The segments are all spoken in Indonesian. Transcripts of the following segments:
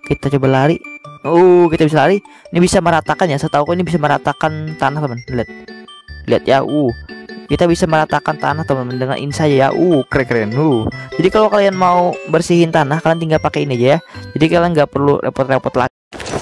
Kita coba lari. Kita bisa lari. Ini bisa meratakan ya. Setahu ini bisa meratakan tanah, teman. Lihat. Lihat ya. Kita bisa meratakan tanah, teman-teman, dengan ini saja ya. Keren-keren. Jadi kalau kalian mau bersihin tanah, kalian tinggal pakai ini aja ya. Jadi kalian nggak perlu repot-repot lagi.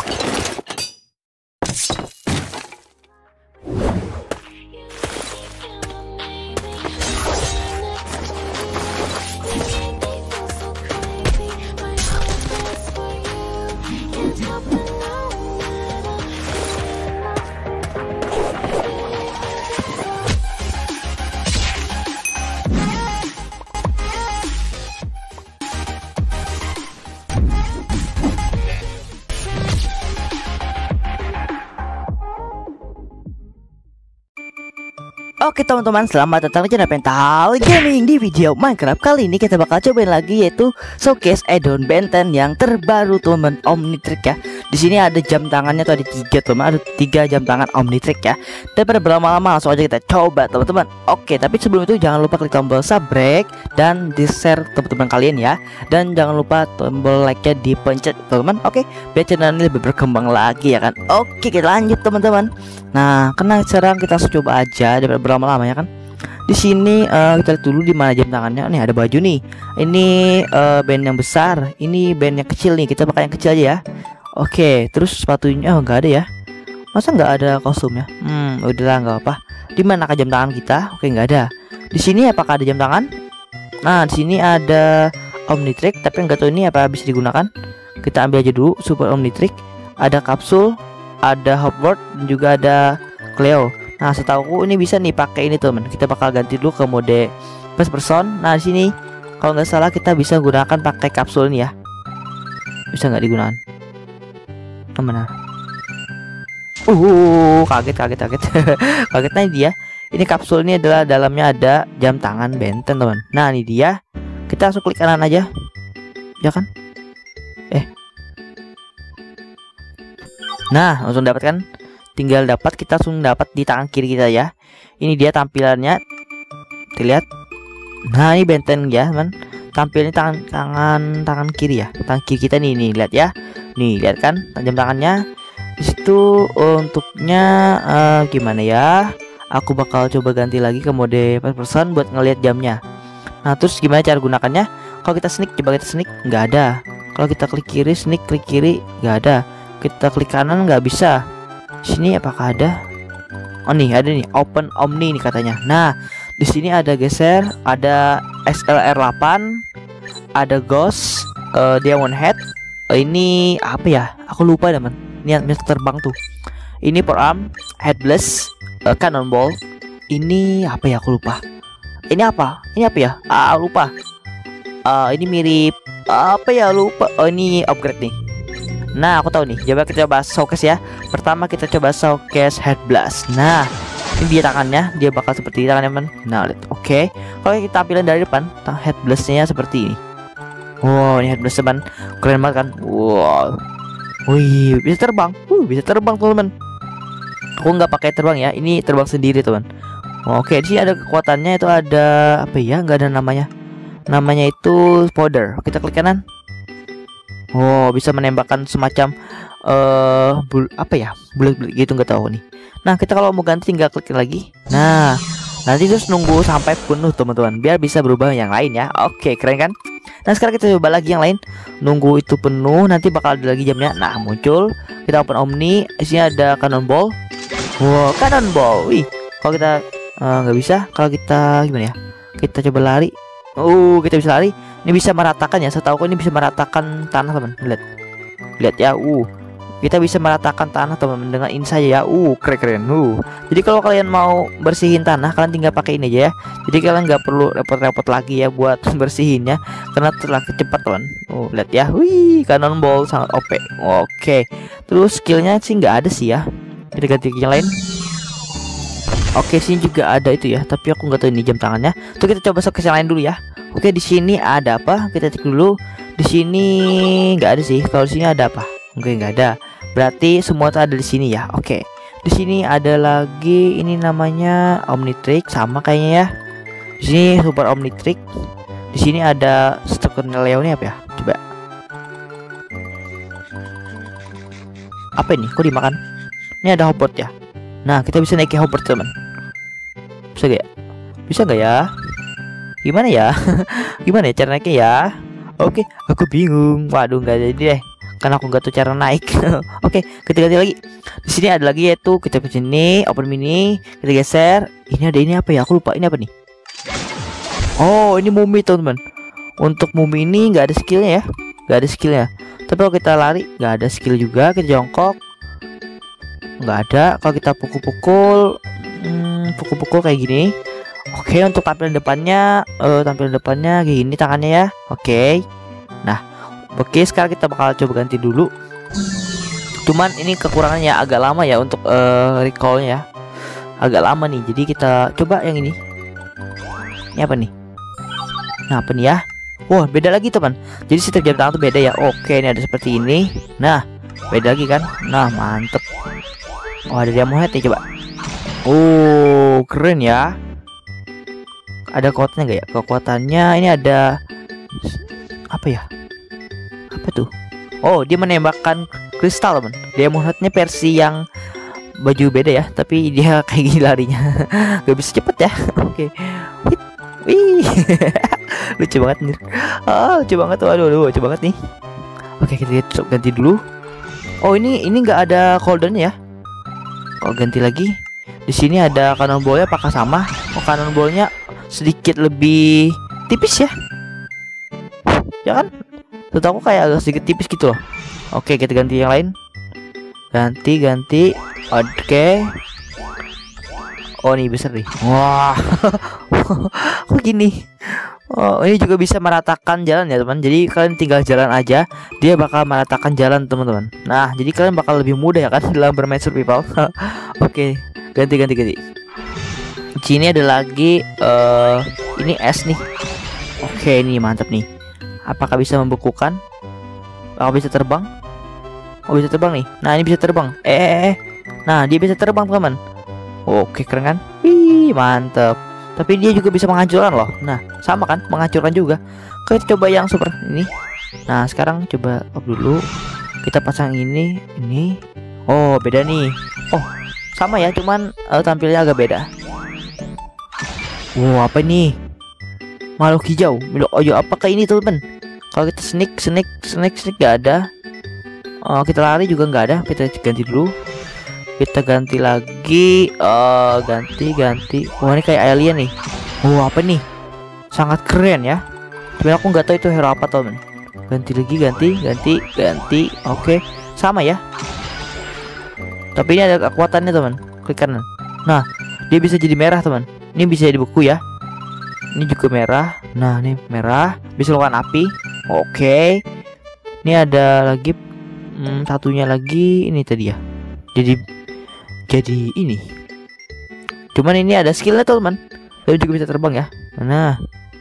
Oke teman-teman, selamat datang di channel Pental Gaming. Di video Minecraft kali ini kita bakal cobain lagi, yaitu showcase add-on benten yang terbaru, teman-teman, Omnitrick ya. Di sini ada jam tangannya tuh, ada 3 teman, ada 3 jam tangan Omnitrick ya. Daripada berlama-lama, langsung aja kita coba teman-teman. Oke, tapi sebelum itu jangan lupa klik tombol subscribe dan di share teman-teman kalian ya. Dan jangan lupa tombol like-nya dipencet teman-teman. Oke, biar channel ini lebih berkembang lagi ya kan. Oke, kita lanjut teman-teman. Nah, karena sekarang kita coba aja daripada berlama-lama ya kan. Di sini kita lihat dulu di mana jam tangannya. Nih ada baju nih. Ini band yang besar, ini band yang kecil nih. Kita pakai yang kecil aja ya. Oke, terus sepatunya nggak ada ya. Masa nggak ada kostumnya? Udahlah, nggak apa. Di mana jam tangan kita? Oke, nggak ada. Di sini apakah ada jam tangan? Nah, di sini ada Omnitrick, tapi nggak tahu ini apa bisa digunakan. Kita ambil aja dulu Super Omnitrick. Ada kapsul, ada Hogwarts, dan juga ada Cleo. Nah, setahu ini bisa nih pakai ini teman. Kita bakal ganti dulu ke mode first person. Nah, di sini kalau nggak salah kita bisa gunakan pakai kapsul ini ya. Bisa nggak digunakan? Mana? Kaget. Kagetnya dia. Ini kapsul ini adalah dalamnya ada jam tangan benten teman. Nah, ini dia. Kita langsung klik kanan aja. Ya kan? Nah, langsung dapat kan? Tinggal dapat, kita langsung dapat di tangan kiri kita ya. Ini dia tampilannya. Dilihat. Nah, ini benten ya, teman. Tampilnya tangan kiri ya. Tangan kiri kita nih, lihat ya. Nih, lihat kan jam tangannya. Di situ untuknya gimana ya? Aku bakal coba ganti lagi ke mode first person buat ngelihat jamnya. Nah, terus gimana cara gunakannya? Kalau kita sneak, coba kita sneak, nggak ada. Kalau kita klik kiri, sneak klik kiri, nggak ada. Kita klik kanan nggak bisa. Sini apakah ada? Oh nih, ada nih, open Omni nih katanya. Nah, di sini ada geser, ada SLR8, ada Ghost, Diamond Head. Ini apa ya? Aku lupa teman. Ini yang terbang tuh. Ini forearm, head blast, cannonball. Ini apa ya? Aku lupa. Ini apa? Ini apa ya? Lupa. Ini mirip apa ya? Lupa. Oh, ini upgrade nih. Nah, aku tahu nih. Kita coba showcase ya. Pertama kita coba showcase head blast. Nah, ini dia tangannya. Dia bakal seperti tangannya, teman. Nah, lihat. Oke. Kalau kita tampilan dari depan, head blastnya seperti ini. Wow, ini head blast teman. Keren banget kan? Wow. Wih, bisa terbang. Bisa terbang, teman. Aku nggak pakai terbang ya. Ini terbang sendiri, teman. Oke, di sini ada kekuatannya, itu ada apa ya? Nggak ada namanya. Namanya itu powder. Kita klik kanan. Oh, bisa menembakkan semacam apa ya? Bulat-bulat gitu, nggak tahu nih. Nah, kita kalau mau ganti tinggal klik lagi. Nah, nanti terus nunggu sampai penuh, teman-teman, biar bisa berubah yang lain ya. Oke, keren kan? Nah, sekarang kita coba lagi yang lain. Nunggu itu penuh, nanti bakal ada lagi jamnya. Nah, muncul. Kita open Omni. Di sini ada cannonball. Wow, cannonball. Wih, kalau kita nggak bisa. Kalau kita gimana ya? Kita coba lari. Kita bisa lari. Ini bisa meratakan ya. Setahu ini bisa meratakan tanah, teman. Lihat. Lihat ya. Kita bisa meratakan tanah, teman, dengan ini saja ya. Keren-keren. Jadi kalau kalian mau bersihin tanah, kalian tinggal pakai ini aja ya. Jadi kalian nggak perlu repot-repot lagi ya buat bersihinnya, karena telah cepat, teman. Lihat ya. Wih, cannonball sangat OP. Oke. Terus skillnya sih nggak ada sih ya. Kita ganti yang lain. Oke, sini juga ada itu ya, tapi aku nggak tahu ini jam tangannya. Tuh, kita coba ke yang lain dulu ya. Oke, di sini ada apa? Kita cek dulu. Di sini nggak ada sih. Kalau di sini ada apa? Oke, nggak ada. Berarti semua tuh ada di sini ya. Oke. Di sini ada lagi, ini namanya Omnitrick, sama kayaknya ya. Di sini Super Omnitrick. Di sini ada Sturkerneleo, ini apa ya? Coba. Apa ini? Kok dimakan? Ini ada hotpot ya. Nah, kita bisa naik hotpot teman. Bisa gak ya? Bisa gak ya? Gimana ya? Gimana ya cara naiknya ya? Oke, aku bingung. Waduh, nggak jadi deh. Karena aku nggak tahu cara naik. Oke, kita ganti lagi. Di sini ada lagi yaitu kita ke sini, open mini, kita geser. Ini ada ini apa ya? Aku lupa. Ini apa nih? Oh, ini mumi teman-teman. Untuk mumi ini nggak ada skillnya ya, nggak ada skillnya. Tapi kalau kita lari nggak ada skill juga. Kita jongkok nggak ada. Kalau kita pukul-pukul, pukul-pukul kayak gini. Oke, untuk tampilan depannya kayak gini tangannya ya. Oke. Nah, oke, sekarang kita bakal coba ganti dulu. Cuman ini kekurangannya agak lama ya untuk recallnya ya. Agak lama nih. Jadi kita coba yang ini. Ini apa nih? Nah, apa nih ya? Wah, beda lagi teman. Jadi setiap jam tangan tuh beda ya. Oke, ini ada seperti ini. Nah, beda lagi kan? Nah, mantep. Oh, ada diamond head nih, coba. Oh, keren ya. Ada kekuatannya nggak ya? Kekuatannya ini ada apa ya? Apa tuh? Oh, dia menembakkan kristal teman. Diamond headnya versi yang baju beda ya, tapi dia kayak gini larinya. Gak bisa cepet ya. Oke. Wih. Lucu banget nih. Lucu banget. Waduh, lucu banget nih. Oke, kita ganti dulu. Oh, ini nggak ada cooldownnya ya. Oh, ganti lagi. Di sini ada cannonball-nya apakah sama? Oh, cannonball-nya sedikit lebih tipis ya. Ya kan? Tuh aku kayak agak sedikit tipis gitu loh. Oke, kita ganti yang lain. Ganti. Oke. Oh, ini besar nih. Wah. Kok gini? Oh, ini juga bisa meratakan jalan ya teman. Jadi kalian tinggal jalan aja, dia bakal meratakan jalan teman-teman. Nah, jadi kalian bakal lebih mudah ya kan dalam bermain survival. Oke, ganti. Di sini ada lagi ini es nih. Oke, ini mantap nih. Apakah bisa membekukan? Apakah bisa terbang? Oh, bisa terbang nih. Nah, ini bisa terbang. Nah, dia bisa terbang teman. Oke, keren kan? Wih, mantap. Tapi dia juga bisa menghancurkan loh. Nah, sama kan? Menghancurkan juga. Kita coba yang super ini. Nah, sekarang coba up dulu. Kita pasang ini. Oh, beda nih. Oh, sama ya, cuman tampilnya agak beda. Wow, apa ini? Makhluk hijau. Oh, apakah ini teman? Kalau kita sneak gak ada. Oh, kita lari juga nggak ada. Kita ganti dulu. Kita ganti lagi. Ganti. Wah, ini kayak alien nih. Wah, apa nih? Sangat keren ya. Tapi aku nggak tahu itu hero apa teman. Ganti lagi, ganti. Oke, sama ya. Tapi ini ada kekuatannya teman. Klik kanan. Nah, dia bisa jadi merah teman. Ini bisa jadi beku ya. Ini juga merah. Nah, ini merah. Bisa melakukan api. Oke. Ini ada lagi. Satunya lagi ini tadi ya. Jadi ini. Cuman ini ada skillnya teman. Dia juga bisa terbang ya. Nah.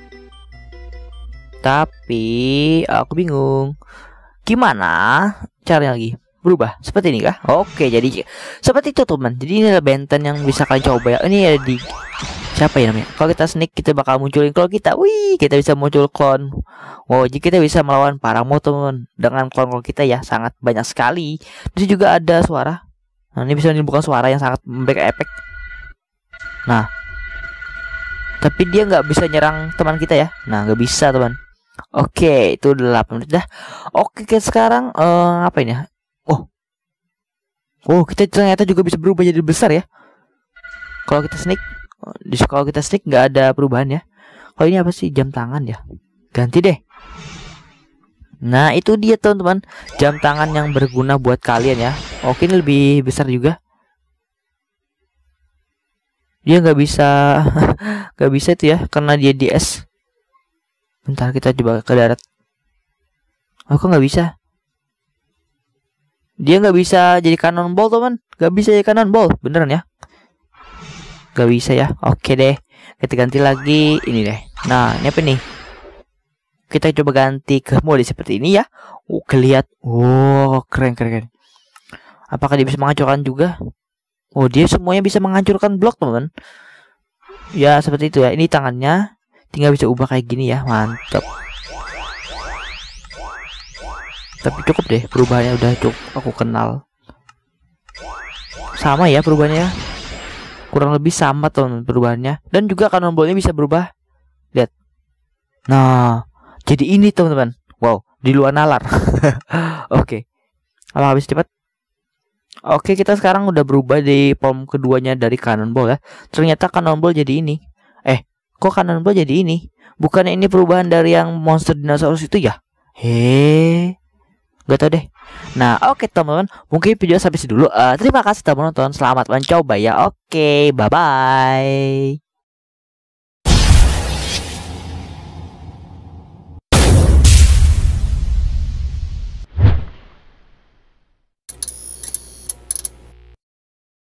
Tapi aku bingung. Gimana caranya lagi? Berubah seperti ini kah? Oke, jadi seperti itu teman. Jadi ini adalah benten yang bisa kalian coba ya. Ini ada di siapa ya namanya? Kalau kita sneak kita bakal munculin klon kita. Wih, kita bisa muncul klon. Oh, jadi kita bisa melawan Paramo teman dengan klon kita ya, sangat banyak sekali. Di sini juga ada suara. Nah, ini bisa menimbulkan suara yang sangat memberikan efek. Nah, tapi dia nggak bisa nyerang teman kita ya. Nah, nggak bisa teman. Oke, itu 8 menit dah. Oke, sekarang apa ini? Oh, kita ternyata juga bisa berubah jadi besar ya. Kalau kita sneak nggak ada perubahan ya. Kalau ini apa sih? Jam tangan ya. Ganti deh. Nah, itu dia teman-teman, jam tangan yang berguna buat kalian ya. Oke, ini lebih besar juga. Dia nggak bisa nggak bisa itu ya, karena dia di es. Bentar, kita coba ke darat. Oh, kok nggak bisa? Dia nggak bisa jadi cannonball teman. Nggak bisa jadi cannonball, beneran ya? Nggak bisa ya. Oke deh, kita ganti lagi ini deh. Nah, ini apa nih? Kita coba ganti ke mode seperti ini ya. Kelihat. Oh, keren. Apakah dia bisa menghancurkan juga? Oh, dia semuanya bisa menghancurkan blok teman. Ya, seperti itu ya. Ini tangannya tinggal bisa ubah kayak gini ya. Mantap. Tapi cukup deh, perubahannya udah cukup aku kenal. sama ya perubahannya. Kurang lebih sama teman perubahannya. Dan juga cannonball-nya bisa berubah. Lihat. Nah, jadi ini teman-teman. Wow, di luar nalar. Oke. Apa habis cepat? Oke, kita sekarang udah berubah di form keduanya dari cannonball ya. Ternyata cannonball jadi ini. Kok cannonball jadi ini? Bukannya ini perubahan dari yang monster dinosaurus itu ya? Gak tau deh. Nah, oke teman-teman, mungkin video sampai sini dulu. Terima kasih teman-teman, selamat mencoba ya. Oke, bye-bye.